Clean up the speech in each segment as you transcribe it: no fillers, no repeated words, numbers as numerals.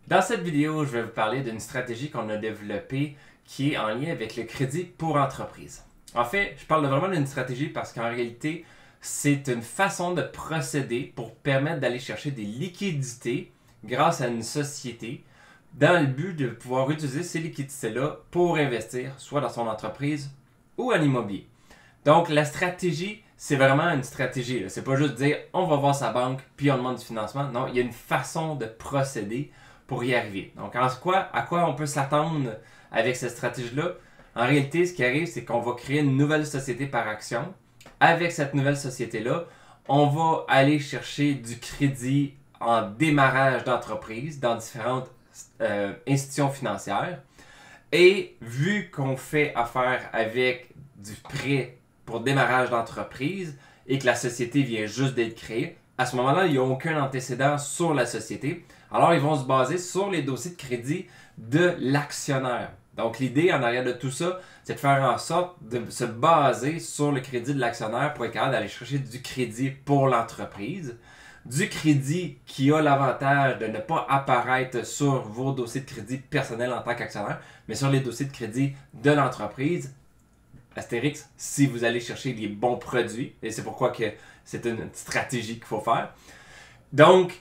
Dans cette vidéo, je vais vous parler d'une stratégie qu'on a développée qui est en lien avec le crédit pour entreprise. En fait, je parle vraiment d'une stratégie parce qu'en réalité, c'est une façon de procéder pour permettre d'aller chercher des liquidités grâce à une société dans le but de pouvoir utiliser ces liquidités-là pour investir soit dans son entreprise ou en immobilier. Donc, la stratégie, c'est vraiment une stratégie. C'est pas juste dire on va voir sa banque puis on demande du financement. Non, il y a une façon de procéder pour y arriver. Donc, à quoi on peut s'attendre avec cette stratégie-là? En réalité, ce qui arrive, c'est qu'on va créer une nouvelle société par action. Avec cette nouvelle société-là, on va aller chercher du crédit en démarrage d'entreprise dans différentes institutions financières. Et vu qu'on fait affaire avec du prêt pour démarrage d'entreprise et que la société vient juste d'être créée, à ce moment-là, il n'y a aucun antécédent sur la société. Alors, ils vont se baser sur les dossiers de crédit de l'actionnaire. Donc, l'idée en arrière de tout ça, c'est de faire en sorte de se baser sur le crédit de l'actionnaire pour être capable d'aller chercher du crédit pour l'entreprise. Du crédit qui a l'avantage de ne pas apparaître sur vos dossiers de crédit personnels en tant qu'actionnaire, mais sur les dossiers de crédit de l'entreprise. Astérix, si vous allez chercher les bons produits, et c'est pourquoi que c'est une stratégie qu'il faut faire. Donc,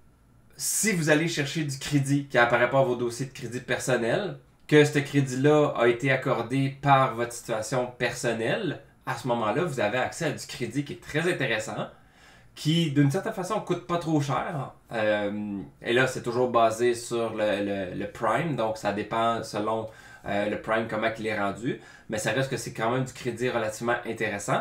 si vous allez chercher du crédit qui n'apparaît pas à vos dossiers de crédit personnel, que ce crédit-là a été accordé par votre situation personnelle, à ce moment-là, vous avez accès à du crédit qui est très intéressant, qui, d'une certaine façon, ne coûte pas trop cher. Et là, c'est toujours basé sur le prime, donc ça dépend selon le prime, comment il est rendu. Mais ça reste que c'est quand même du crédit relativement intéressant.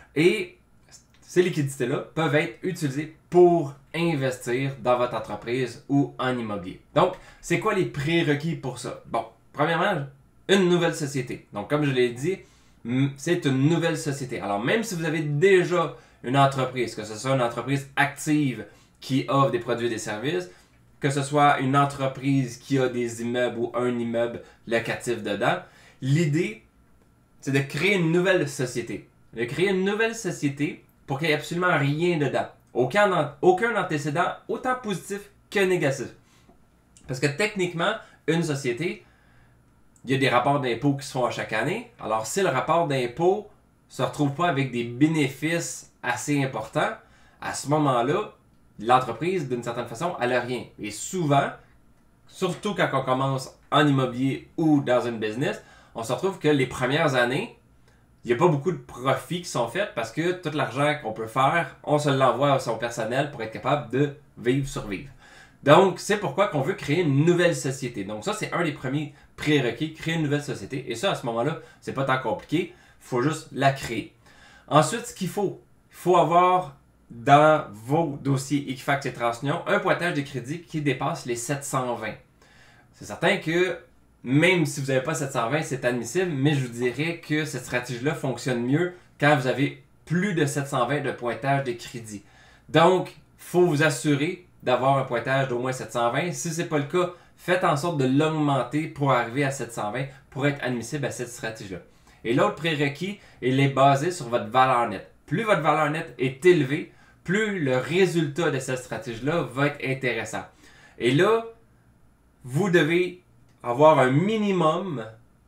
Et ces liquidités-là peuvent être utilisées pour investir dans votre entreprise ou en immobilier. Donc, c'est quoi les prérequis pour ça? Bon, premièrement, une nouvelle société. Donc, comme je l'ai dit, c'est une nouvelle société. Alors, même si vous avez déjà une entreprise, que ce soit une entreprise active qui offre des produits et des services, que ce soit une entreprise qui a des immeubles ou un immeuble locatif dedans, l'idée, c'est de créer une nouvelle société. De créer une nouvelle société pour qu'il n'y ait absolument rien dedans. Aucun antécédent, autant positif que négatif. Parce que techniquement, une société, il y a des rapports d'impôts qui se font à chaque année. Alors, si le rapport d'impôt ne se retrouve pas avec des bénéfices assez importants, à ce moment-là, l'entreprise, d'une certaine façon, elle n'a rien. Et souvent, surtout quand on commence en immobilier ou dans une business, on se retrouve que les premières années, il n'y a pas beaucoup de profits qui sont faits parce que tout l'argent qu'on peut faire, on se l'envoie à son personnel pour être capable de survivre. Donc, c'est pourquoi qu'on veut créer une nouvelle société. Donc ça, c'est un des premiers prérequis, créer une nouvelle société. Et ça, à ce moment-là, c'est pas tant compliqué, il faut juste la créer. Ensuite, ce qu'il faut avoir dans vos dossiers Equifax et Transunion un pointage de crédit qui dépasse les 720. C'est certain que même si vous n'avez pas 720, c'est admissible, mais je vous dirais que cette stratégie-là fonctionne mieux quand vous avez plus de 720 de pointage de crédit. Donc, il faut vous assurer d'avoir un pointage d'au moins 720. Si ce n'est pas le cas, faites en sorte de l'augmenter pour arriver à 720 pour être admissible à cette stratégie-là. Et l'autre prérequis, il est basé sur votre valeur nette. Plus votre valeur nette est élevée, plus le résultat de cette stratégie-là va être intéressant. Et là, vous devez avoir un minimum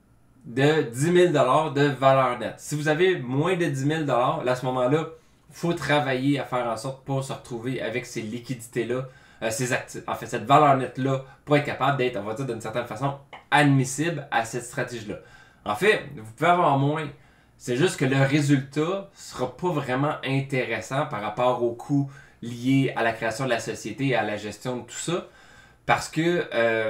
de 10 000 $, de valeur nette. Si vous avez moins de 10 000 $, à ce moment-là, il faut travailler à faire en sorte pour se retrouver avec ces liquidités-là, ces actifs, en fait, cette valeur nette-là, pour être capable d'être, on va dire, d'une certaine façon, admissible à cette stratégie-là. En fait, vous pouvez avoir moins. C'est juste que le résultat ne sera pas vraiment intéressant par rapport aux coûts liés à la création de la société et à la gestion de tout ça, parce que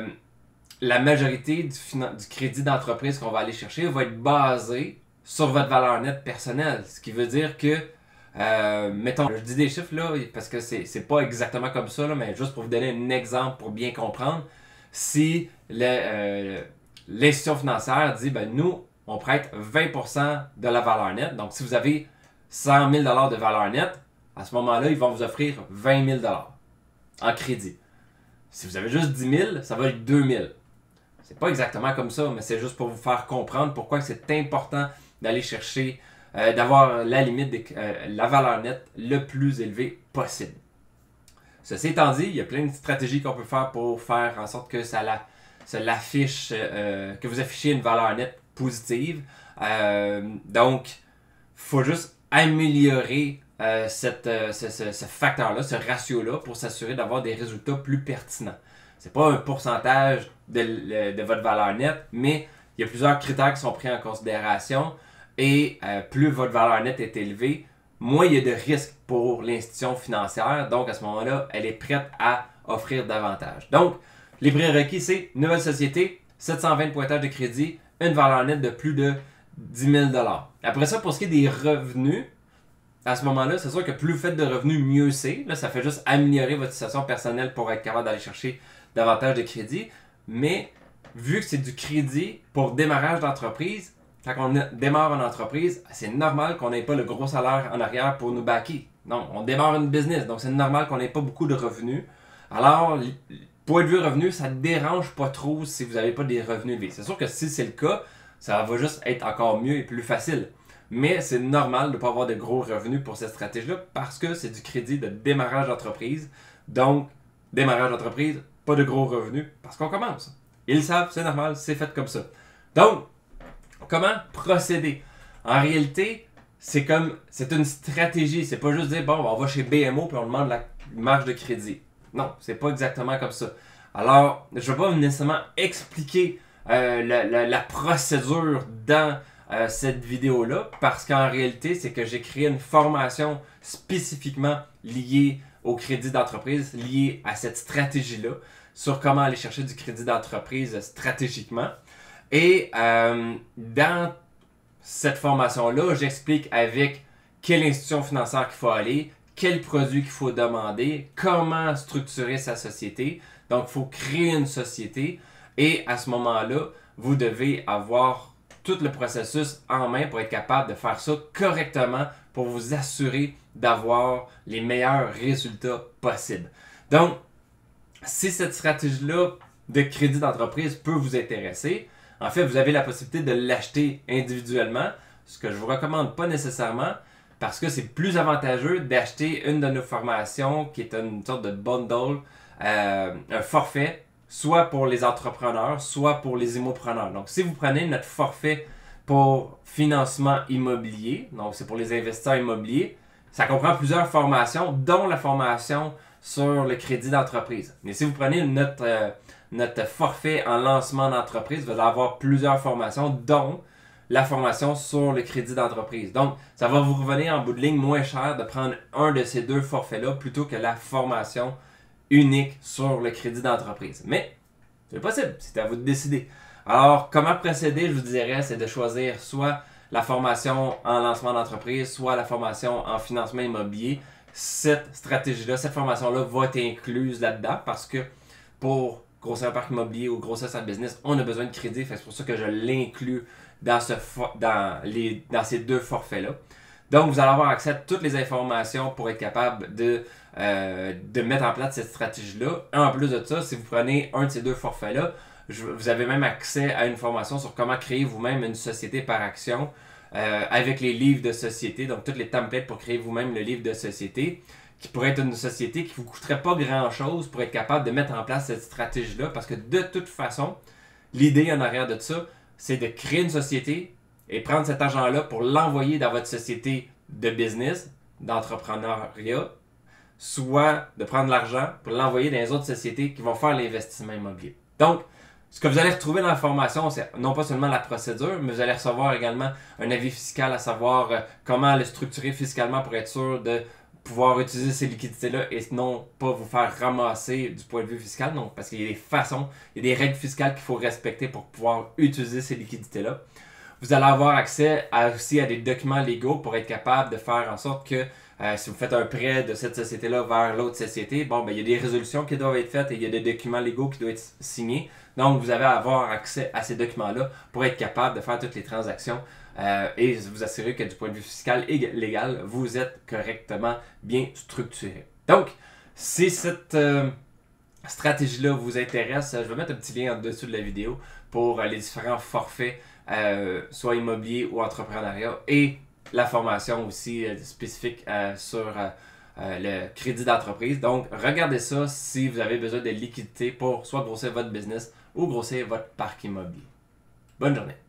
la majorité du crédit d'entreprise qu'on va aller chercher va être basé sur votre valeur nette personnelle. Ce qui veut dire que, mettons, je dis des chiffres là, parce que c'est pas exactement comme ça, là, mais juste pour vous donner un exemple pour bien comprendre, si l'institution financière dit, ben nous, on prête 20% de la valeur nette. Donc, si vous avez 100 000 $ de valeur nette, à ce moment-là, ils vont vous offrir 20 000 $ en crédit. Si vous avez juste 10 000, ça va être 2 000. C'est pas exactement comme ça, mais c'est juste pour vous faire comprendre pourquoi c'est important d'aller chercher, d'avoir la limite, la valeur nette le plus élevée possible. Ceci étant dit, il y a plein de stratégies qu'on peut faire pour faire en sorte que l'affiche, que vous affichez une valeur nette positive. Donc, il faut juste améliorer ce facteur-là, ce ratio-là, pour s'assurer d'avoir des résultats plus pertinents. C'est pas un pourcentage de votre valeur nette, mais il y a plusieurs critères qui sont pris en considération et plus votre valeur nette est élevée, moins il y a de risques pour l'institution financière. Donc, à ce moment-là, elle est prête à offrir davantage. Donc, les prérequis, c'est une nouvelle société, 720 pointages de crédit, une valeur nette de plus de 10 000 $. Après ça, pour ce qui est des revenus, à ce moment-là, c'est sûr que plus vous faites de revenus, mieux c'est. Là, ça fait juste améliorer votre situation personnelle pour être capable d'aller chercher davantage de crédit. Mais vu que c'est du crédit pour démarrage d'entreprise, quand on démarre une entreprise, c'est normal qu'on n'ait pas le gros salaire en arrière pour nous backer. Non, on démarre une business, donc c'est normal qu'on n'ait pas beaucoup de revenus. Alors, point de vue revenu, ça ne dérange pas trop si vous n'avez pas des revenus élevés. C'est sûr que si c'est le cas, ça va juste être encore mieux et plus facile. Mais c'est normal de ne pas avoir de gros revenus pour cette stratégie-là parce que c'est du crédit de démarrage d'entreprise. Donc, démarrage d'entreprise, pas de gros revenus parce qu'on commence. Ils le savent, c'est normal, c'est fait comme ça. Donc, comment procéder? En réalité, c'est une stratégie. C'est pas juste dire, bon, on va chez BMO puis on demande la marge de crédit. Non, c'est pas exactement comme ça. Alors, je vais pas nécessairement expliquer la procédure dans cette vidéo-là parce qu'en réalité, c'est que j'ai créé une formation spécifiquement liée au crédit d'entreprise, liée à cette stratégie-là, sur comment aller chercher du crédit d'entreprise stratégiquement. Et dans cette formation-là, j'explique avec quelle institution financière qu'il faut aller, quel produit qu'il faut demander, comment structurer sa société. Donc, il faut créer une société et à ce moment-là, vous devez avoir tout le processus en main pour être capable de faire ça correctement pour vous assurer d'avoir les meilleurs résultats possibles. Donc, si cette stratégie-là de crédit d'entreprise peut vous intéresser, en fait, vous avez la possibilité de l'acheter individuellement, ce que je ne vous recommande pas nécessairement parce que c'est plus avantageux d'acheter une de nos formations qui est une sorte de bundle, un forfait, soit pour les entrepreneurs, soit pour les immopreneurs. Donc, si vous prenez notre forfait pour financement immobilier, donc c'est pour les investisseurs immobiliers, ça comprend plusieurs formations, dont la formation sur le crédit d'entreprise. Mais si vous prenez notre forfait en lancement d'entreprise, vous allez avoir plusieurs formations, dont la formation sur le crédit d'entreprise. Donc, ça va vous revenir en bout de ligne moins cher de prendre un de ces deux forfaits-là plutôt que la formation unique sur le crédit d'entreprise. Mais, c'est possible, c'est à vous de décider. Alors, comment procéder, je vous dirais, c'est de choisir soit la formation en lancement d'entreprise, soit la formation en financement immobilier. Cette stratégie-là, cette formation-là va être incluse là-dedans parce que pour grossir un parc immobilier ou grossir sa business, on a besoin de crédit. C'est pour ça que je l'inclus dans ces deux forfaits-là. Donc, vous allez avoir accès à toutes les informations pour être capable de mettre en place cette stratégie-là. En plus de ça, si vous prenez un de ces deux forfaits-là, vous avez même accès à une formation sur comment créer vous-même une société par action avec les livres de société, donc toutes les templates pour créer vous-même le livre de société, qui pourrait être une société qui ne vous coûterait pas grand-chose pour être capable de mettre en place cette stratégie-là, parce que de toute façon, l'idée en arrière de ça, c'est de créer une société et prendre cet argent-là pour l'envoyer dans votre société de business, d'entrepreneuriat, soit de prendre l'argent pour l'envoyer dans les autres sociétés qui vont faire l'investissement immobilier. Donc, ce que vous allez retrouver dans la formation, c'est non pas seulement la procédure, mais vous allez recevoir également un avis fiscal, à savoir comment le structurer fiscalement pour être sûr de pouvoir utiliser ces liquidités-là et non pas vous faire ramasser du point de vue fiscal. Donc, parce qu'il y a des façons, il y a des règles fiscales qu'il faut respecter pour pouvoir utiliser ces liquidités-là. Vous allez avoir accès aussi à des documents légaux pour être capable de faire en sorte que si vous faites un prêt de cette société-là vers l'autre société, bon, ben, il y a des résolutions qui doivent être faites et il y a des documents légaux qui doivent être signés. Donc, vous allez avoir accès à ces documents-là pour être capable de faire toutes les transactions et vous assurer que du point de vue fiscal et légal, vous êtes correctement bien structuré. Donc, si cette stratégie-là vous intéresse, je vais mettre un petit lien en dessous de la vidéo pour les différents forfaits, soit immobilier ou entrepreneuriat, et la formation aussi spécifique sur le crédit d'entreprise. Donc, regardez ça si vous avez besoin de liquidité pour soit grossir votre business ou grossir votre parc immobilier. Bonne journée.